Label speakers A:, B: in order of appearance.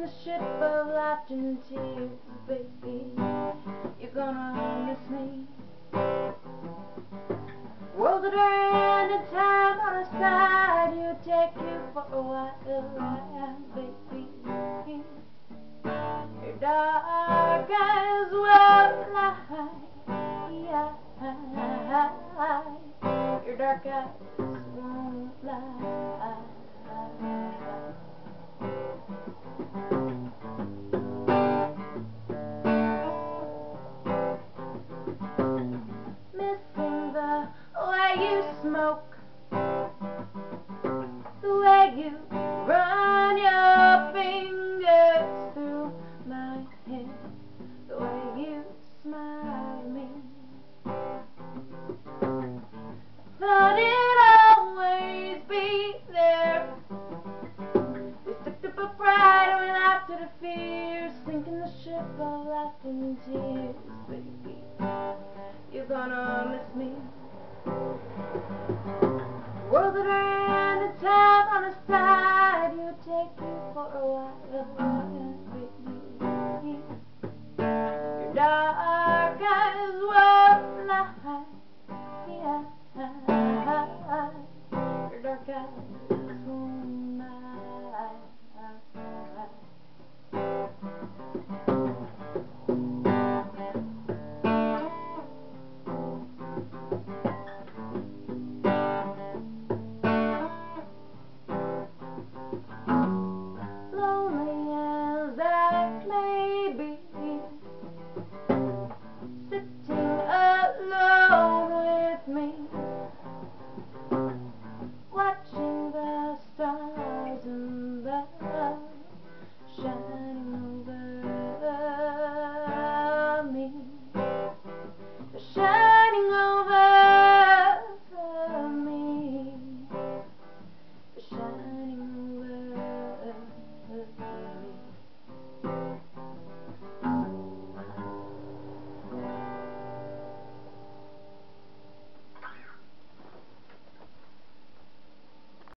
A: the ship of laughter and tears, baby. You're gonna miss me. Worlds that are ending, time on a side, you take you for a wild ride, baby. Your dark eyes will lie. Your dark eyes won't lie. Missing the way you smoke, the way you run your fingers through my hair, the way you smile at me. Thought it'd always be there. We sticked up a pride and we laughed at a fear, sinking the ship of laughter and tears, baby. You're gonna miss me. Worlds that are